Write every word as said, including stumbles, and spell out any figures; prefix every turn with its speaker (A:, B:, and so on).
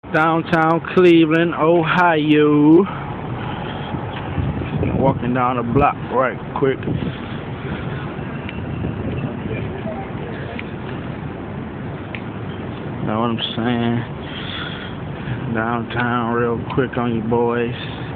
A: Downtown Cleveland, Ohio. Walking down the block right quick. Know what I'm saying? Downtown real quick on you boys.